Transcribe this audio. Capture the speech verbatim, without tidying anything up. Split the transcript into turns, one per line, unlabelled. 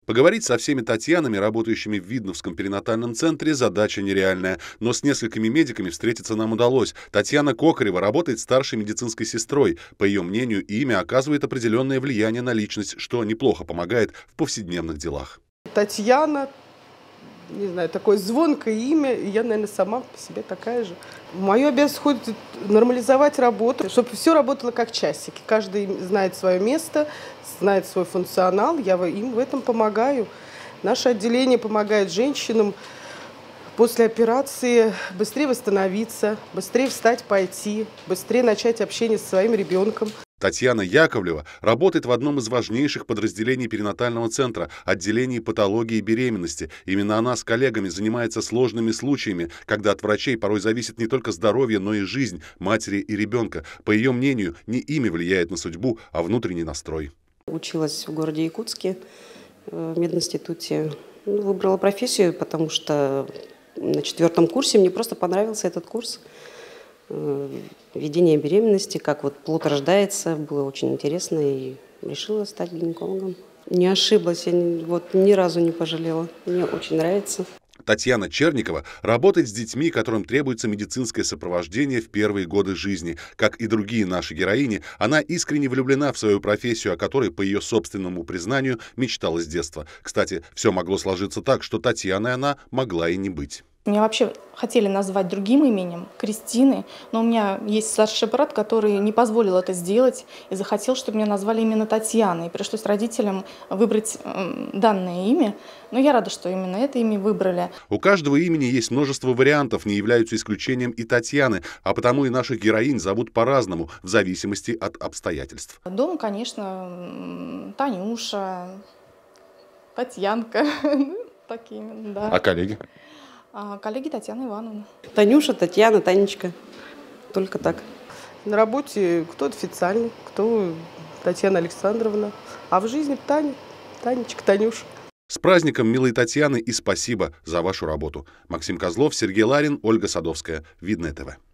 Поговорить со всеми Татьянами, работающими в Видновском перинатальном центре, задача нереальная. Но с несколькими медиками встретиться нам удалось. Татьяна Кокарева работает старшей медицинской сестрой. По ее мнению, имя оказывает определенное влияние на личность, что неплохо помогает в повседневных делах.
Татьяна, не знаю, такое звонкое имя, и я, наверное, сама по себе такая же. В мою обязанность входит нормализовать работу, чтобы все работало как часики. Каждый знает свое место, знает свой функционал, я им в этом помогаю. Наше отделение помогает женщинам после операции быстрее восстановиться, быстрее встать, пойти, быстрее начать общение со своим ребенком.
Татьяна Яковлева работает в одном из важнейших подразделений перинатального центра – отделении патологии беременности. Именно она с коллегами занимается сложными случаями, когда от врачей порой зависит не только здоровье, но и жизнь матери и ребенка. По ее мнению, не имя влияет на судьбу, а внутренний настрой.
Училась в городе Якутске в мединституте. Выбрала профессию, потому что на четвертом курсе мне просто понравился этот курс. Ведение беременности, как вот плод рождается, было очень интересно, и решила стать гинекологом. Не ошиблась, я ни, вот, ни разу не пожалела. Мне очень нравится.
Татьяна Черникова работает с детьми, которым требуется медицинское сопровождение в первые годы жизни. Как и другие наши героини, она искренне влюблена в свою профессию, о которой, по ее собственному признанию, мечтала с детства. Кстати, все могло сложиться так, что Татьяной она могла и не быть.
Меня вообще хотели назвать другим именем, Кристиной, но у меня есть старший брат, который не позволил это сделать и захотел, чтобы меня назвали именно Татьяной. И пришлось родителям выбрать э, данное имя, но я рада, что именно это имя выбрали.
У каждого имени есть множество вариантов, не являются исключением и Татьяны, а потому и наших героинь зовут по-разному, в зависимости от обстоятельств.
Дома, конечно, Танюша, Татьянка, такие, да.
А коллеги?
А коллеги Татьяна Ивановна.
Танюша, Татьяна, Танечка. Только так.
На работе кто официальный, кто Татьяна Александровна. А в жизни Таня, Танечка, Танюша.
С праздником, милые Татьяны, и спасибо за вашу работу. Максим Козлов, Сергей Ларин, Ольга Садовская. Видное ТВ.